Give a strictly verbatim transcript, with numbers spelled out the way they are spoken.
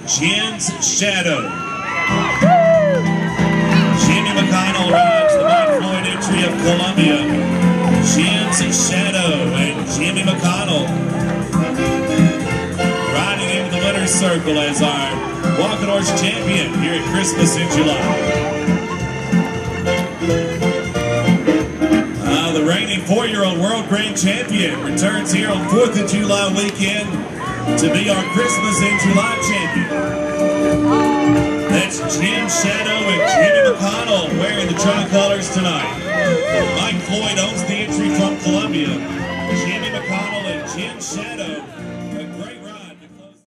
Jim's Shadow. Jimmy McConnell rides the Mike Floyd entry of Columbia. Jim's Shadow and Jimmy McConnell riding into the winner's circle as our walking horse champion here at Christmas in July. Uh, the reigning four-year-old world grand champion returns here on fourth of July weekend to be our Christmas in July champion. That's Jim Shadow and Jimmy McConnell wearing the tricolors tonight. Mike Floyd owns the entry from Columbia.